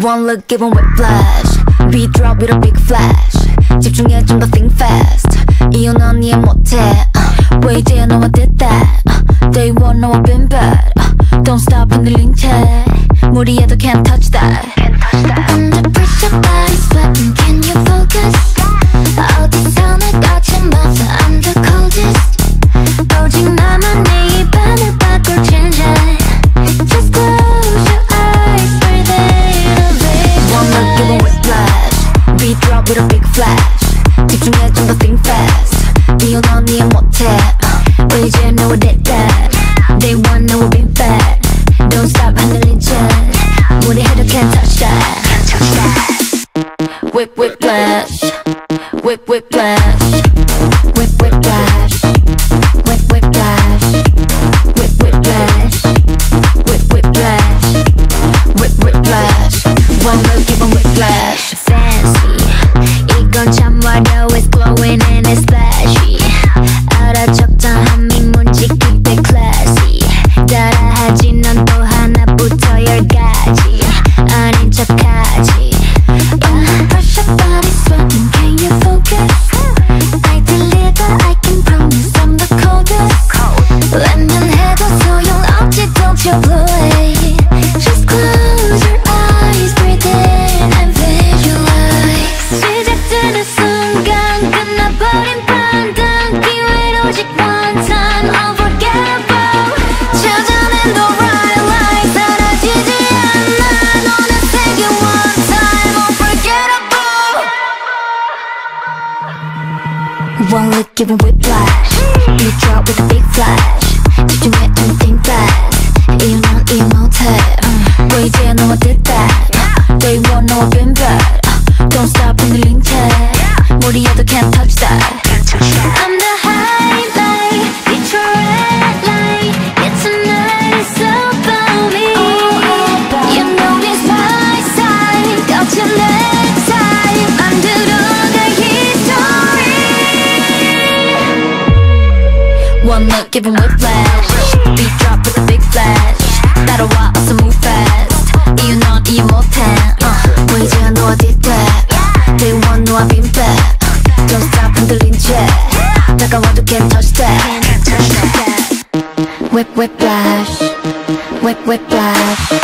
One look give 'em whiplash. Beat drop with a big flash. 집중해 좀 더 think fast. 이유 넌 이해 못해. 왜 이제야 너와 did that. Day one 너와 been bad. Don't stop 흔들린 채 무리해도 can't touch that. Under pressure body sweating can you focus. 어디서 날 거침없어 I'm the coldest. 오직 나만 내 입안을 바꿀 change it. Just close your eyes breathe in a bit. One look give 'em whiplash. Beat drop with a big flash. 집중해 좀 더 think fast. 이유 넌 이해 못해. 왜 이제 너와 did that. Day one 너와 been bad. Don't stop 흔들린 채 무리해도 can't touch that. Whip whiplash. Whip whiplash. Whip whiplash. Whip whiplash. Whip whiplash. Whip whiplash. Whip whiplash. One look give 'em whiplash. Fancy 이건 참 화려해 it's glowing and it's flashy. 알아 적당함이 뭔지 keep it classy. 따라하지 넌 또 하나부터 10가지 아닌 척하지. Under pressure body sweating can you focus. I deliver I can promise I'm the coldest. 외면해도 소용없지 don't you blow it. Just close your eyes breathe in and visualize. 시작되는 순간 끝나버린 판단 기회는 오직 one time unforgettable. 찾아낸 the right light 사라지지 않아 너는 세계 one time unforgettable. One look give 'em whiplash. Beat drop with a big flash. 집중해 좀 think fast. 이유 넌 이해 못해. 왜 이제 너와 did that. Day one 너와 been bad. Don't stop 흔들린 채 무리해도 can't touch that. I'm the highlight it's your red light. It's tonight it's about me. You know it's my side 거친 내 time 만들어갈 history. One look give 'em whiplash. Beat drop with a big flash. 따라와 어서 move fast. 이유 넌 이해 못해. 왜 이제 너와 did that. Day one 너와 been bad. Don't stop 흔들린 채 다가와도 can't touch that. Whip whiplash. Whip whiplash.